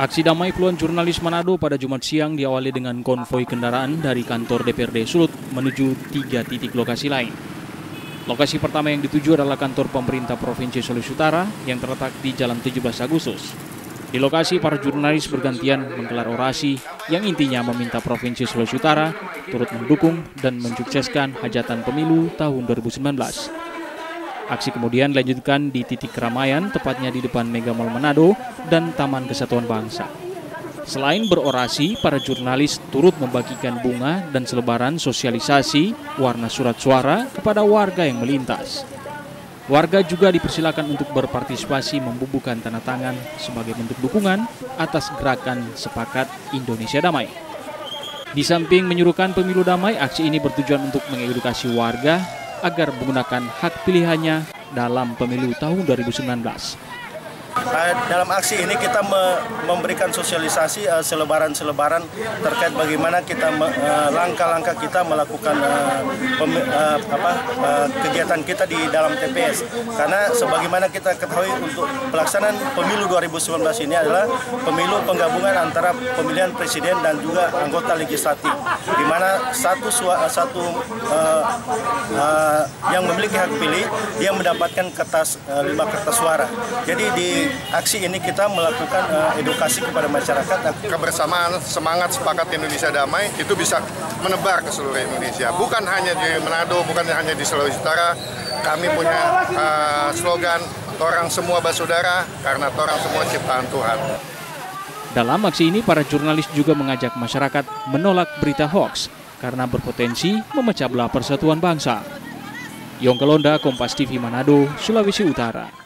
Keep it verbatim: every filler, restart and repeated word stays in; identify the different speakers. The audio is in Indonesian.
Speaker 1: Aksi damai puluhan jurnalis Manado pada Jumat siang diawali dengan konvoi kendaraan dari kantor D P R D Sulut menuju tiga titik lokasi lain. Lokasi pertama yang dituju adalah kantor pemerintah Provinsi Sulawesi Utara yang terletak di Jalan tujuh belas Agustus. Di lokasi, para jurnalis bergantian menggelar orasi yang intinya meminta Provinsi Sulawesi Utara turut mendukung dan mensukseskan hajatan pemilu tahun dua ribu sembilan belas. Aksi kemudian dilanjutkan di titik keramaian, tepatnya di depan Mega Mall Manado dan Taman Kesatuan Bangsa. Selain berorasi, para jurnalis turut membagikan bunga dan selebaran sosialisasi warna surat suara kepada warga yang melintas. Warga juga dipersilakan untuk berpartisipasi membubuhkan tanda tangan sebagai bentuk dukungan atas gerakan Sepakat Indonesia Damai. Di samping menyuruhkan pemilu damai, aksi ini bertujuan untuk mengedukasi warga agar menggunakan hak pilihannya dalam pemilu tahun dua ribu sembilan belas.
Speaker 2: Dalam aksi ini kita memberikan sosialisasi selebaran-selebaran terkait bagaimana kita langkah-langkah kita melakukan apa, kegiatan kita di dalam T P S. Karena sebagaimana kita ketahui, untuk pelaksanaan pemilu dua ribu sembilan belas ini adalah pemilu penggabungan antara pemilihan presiden dan juga anggota legislatif, di mana satu satu uh, uh, yang memiliki hak pilih dia mendapatkan kertas uh, lima kertas suara. Jadi di aksi ini kita melakukan uh, edukasi kepada masyarakat.
Speaker 3: Kebersamaan semangat Sepakat Indonesia Damai itu bisa menebar ke seluruh Indonesia. Bukan hanya di Manado, bukan hanya di Sulawesi Utara. Kami punya uh, slogan "Torang semua basudara" karena torang semua ciptaan Tuhan.
Speaker 1: Dalam aksi ini, para jurnalis juga mengajak masyarakat menolak berita hoaks karena berpotensi memecah belah persatuan bangsa. Yongkelonda, Kompas T V Manado, Sulawesi Utara.